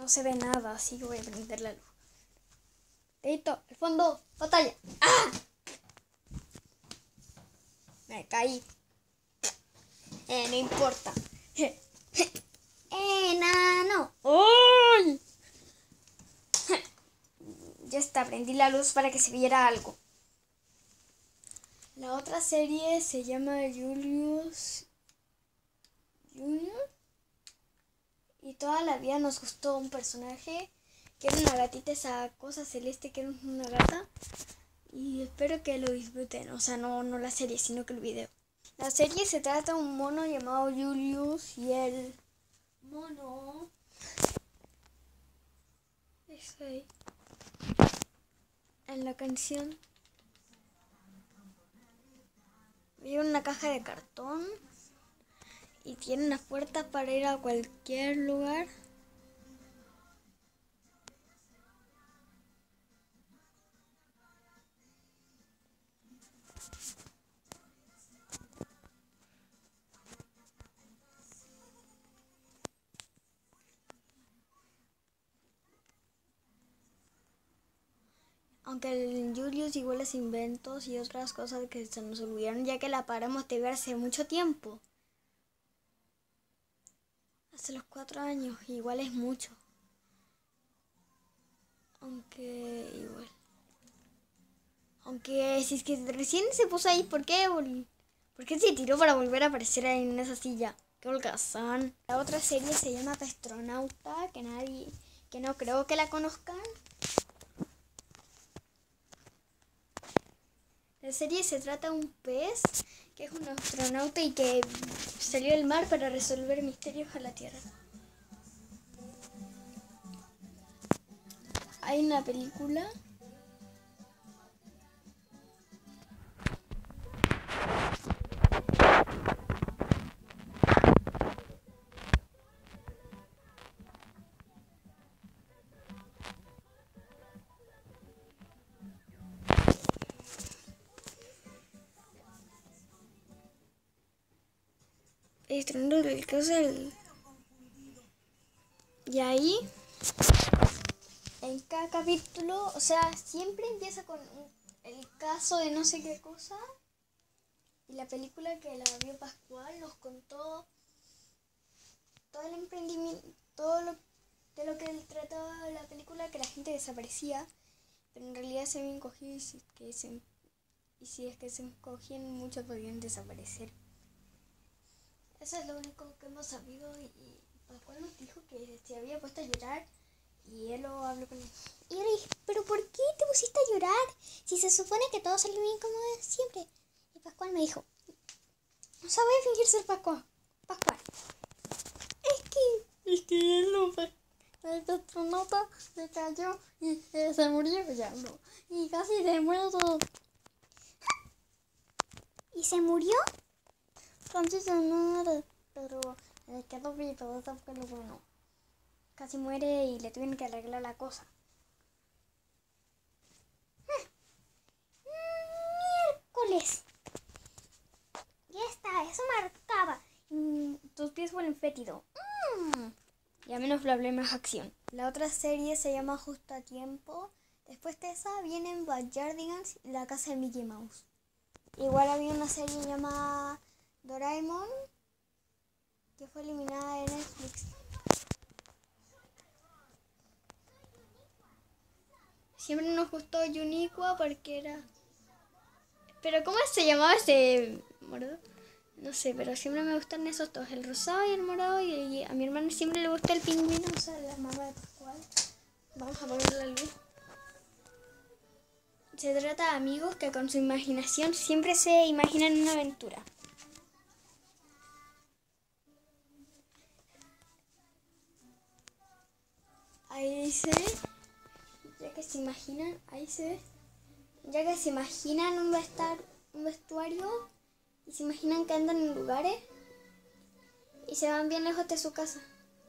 no se ve nada, así que voy a prender la luz. Listo, el fondo, batalla. ¡Ah! Me caí. No importa. ¡Enano! ¡Uy! Ya está, prendí la luz para que se viera algo. La otra serie se llama Julius Junior. Y toda la vida nos gustó un personaje que era una gatita, esa cosa celeste que era una gata. Y espero que lo disfruten. O sea, no la serie, sino que el video. La serie se trata de un mono llamado Julius y el mono... Eso ahí. En la canción hay una caja de cartón y tiene una puerta para ir a cualquier lugar. Aunque el Julius igual es inventos y otras cosas que se nos olvidaron ya que la paramos de ver hace mucho tiempo. Hace los 4 años, igual es mucho. Aunque si es que recién se puso ahí, ¿por qué se tiró para volver a aparecer ahí en esa silla? ¡Qué holgazán! La otra serie se llama Pestronauta, que no creo que la conozcan. La serie se trata de un pez que es un astronauta y que salió del mar para resolver misterios a la Tierra. Hay una película. El caso y ahí en cada capítulo, o sea, siempre empieza con el caso de no sé qué cosa. Y la película que la vio Pascual nos contó todo el emprendimiento, de lo que trataba la película, que la gente desaparecía, pero en realidad se habían cogido y si es que se encogían, muchos podían desaparecer. Eso es lo único que hemos sabido y Pascual nos dijo que se había puesto a llorar y él lo habló con él. Y yo le dije, ¿pero por qué te pusiste a llorar? Si se supone que todo salió bien como siempre. Y Pascual me dijo, o sea, voy a fingir ser Pascual. Es que él no fue. El astronauta se cayó y se murió ya no. Y casi se muere todo. ¿Y se murió? Casi se muere, pero quedó vivo, eso fue lo bueno. Casi muere y le tuvieron que arreglar la cosa. Miércoles. Ya está, eso marcaba. Tus pies huelen fétido. Y a menos más acción. La otra serie se llama Justo a Tiempo. Después de esa vienen Backyardigans y La Casa de Mickey Mouse. Igual había una serie llamada Doraemon que fue eliminada de Netflix. Siempre nos gustó Uniqua porque era... ¿Pero cómo se llamaba ese morado? No sé, pero siempre me gustan esos dos, el rosado y el morado. Y a mi hermano siempre le gusta el pingüino, o sea, la mamá de Pascual. Vamos a poner la luz. Se trata de amigos que con su imaginación siempre se imaginan una aventura. Ahí dice, ya que se imaginan un vestuario y se imaginan que andan en lugares y se van bien lejos de su casa.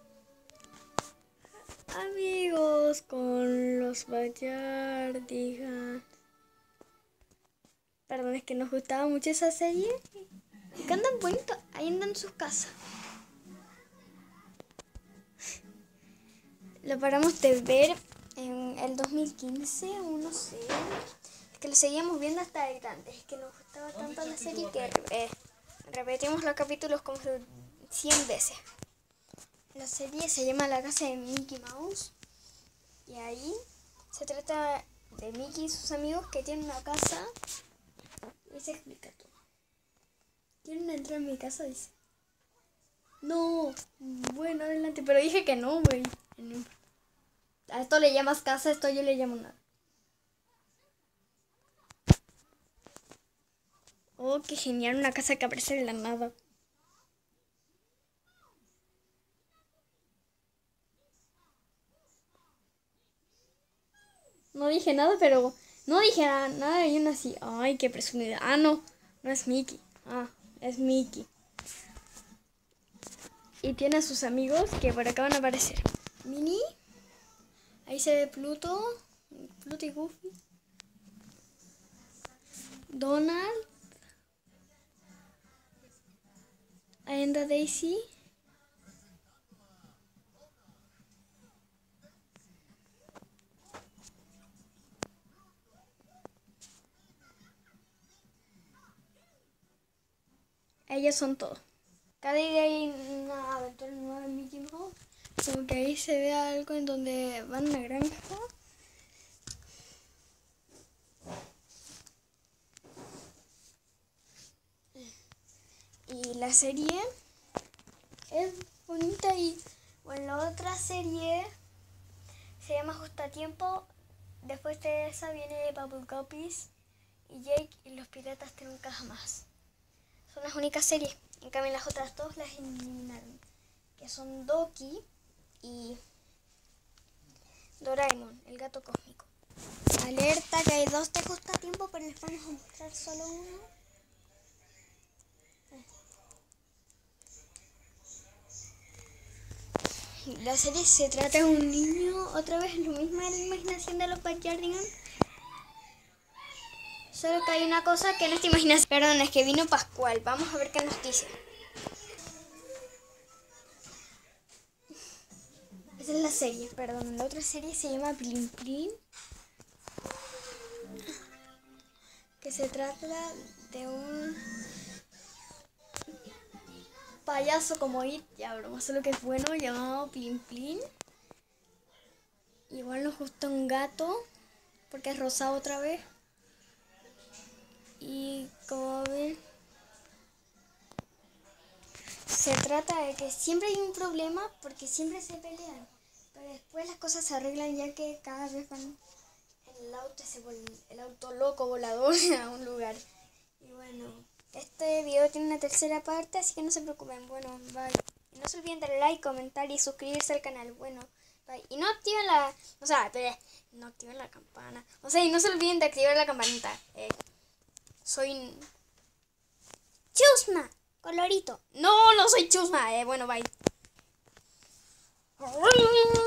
Amigos con los Backyardigans. Perdón, es que nos gustaba mucho esa serie. Que andan bonitos, ahí andan en sus casas. lo paramos de ver en el 2015 o no sé. Es que lo seguíamos viendo hasta de grandes. Es que nos gustaba tanto la serie que repetimos los capítulos como 100 veces. La serie se llama La casa de Mickey Mouse. Y ahí se trata de Mickey y sus amigos que tienen una casa. Y se explica todo. ¿Quieren entrar en mi casa? Dice. No, bueno, adelante. Pero dije que no, güey. A esto le llamas casa, a esto yo le llamo nada. Oh, qué genial, una casa que aparece de la nada. No dije nada, pero... No dije nada y aún así. Ay, qué presumida. Ah, no, no es Mickey. Ah, es Mickey. Y tiene a sus amigos que por acá van a aparecer. Minnie. Ahí se ve Pluto. Pluto y Goofy. Donald. Ahí anda Daisy. Ellos son todos. Cada día hay una aventura nueva en Mickey Mouse. Como que ahí se ve algo en donde van a una granja. Y la serie es bonita y bueno, la otra serie se llama Justo a Tiempo. Después de esa viene Bubble Guppies y Jake y los piratas de nunca jamás. Son las únicas series. En cambio las otras dos las eliminaron. Que son Doki y Doraemon, el gato cósmico. Alerta que hay dos de Justo a Tiempo, pero les vamos a mostrar solo uno. La serie se trata de un niño, otra vez lo mismo de la imaginación de los Backyardigans. Solo que hay una cosa que no es imaginación. Perdón, es que vino Pascual. Vamos a ver qué nos dice. Esa es la serie, perdón. La otra serie se llama Plin Plin. Que se trata de un payaso como It, ya broma, solo que es bueno, llamado Plin Plin. Igual nos gusta un gato, porque es rosado otra vez. Y como ven, se trata de que siempre hay un problema porque siempre se pelean. Pero después las cosas se arreglan ya que cada vez van en el auto loco volador a un lugar. Y bueno, este video tiene una tercera parte, así que no se preocupen. Bueno, bye. Y no se olviden darle like, comentar y suscribirse al canal. Bueno, bye. Y no activen no activen la campana. O sea, y no se olviden de activar la campanita. Soy Chusma, colorito. No, no soy Chusma. Bueno, bye.